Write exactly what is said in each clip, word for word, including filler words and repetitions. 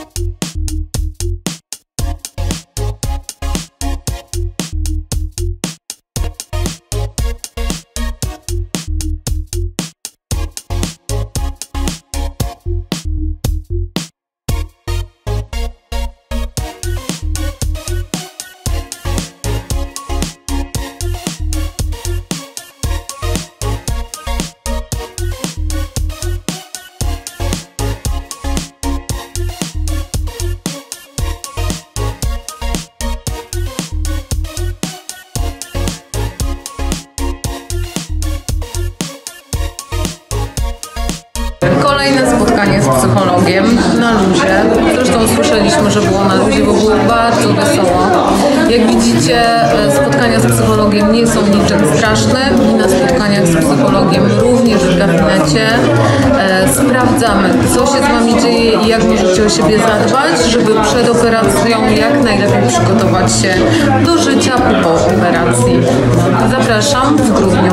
Kolejne spotkanie z psychologiem na luzie. Zresztą słyszeliśmy, że było na luzie, bo było bardzo wesoło. Jak widzicie, spotkania z psychologiem nie są niczym strasznym i na spotkaniach z psychologiem również w gabinecie e, sprawdzamy, co się z Wami dzieje i jak możecie o siebie zadbać, żeby przed operacją jak najlepiej przygotować się do życia po operacji. Zapraszam w grudniu.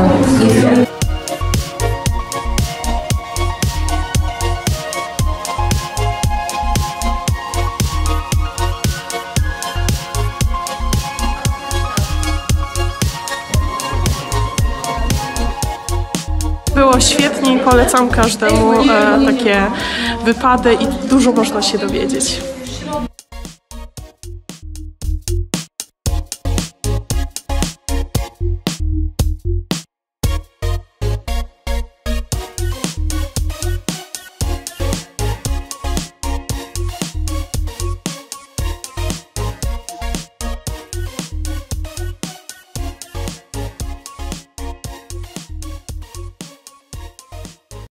Było świetnie i polecam każdemu e, takie wypady i dużo można się dowiedzieć.